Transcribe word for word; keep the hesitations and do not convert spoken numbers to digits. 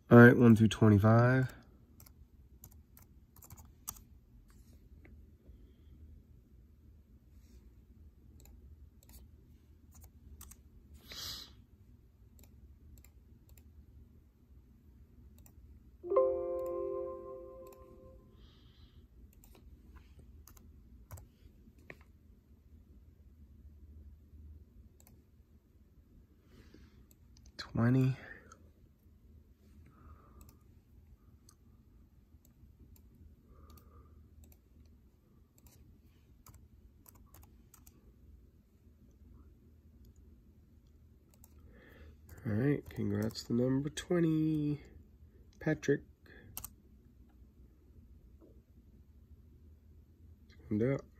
All right, one through twenty-five. twenty. All right, congrats to number twenty, Patrick. And out.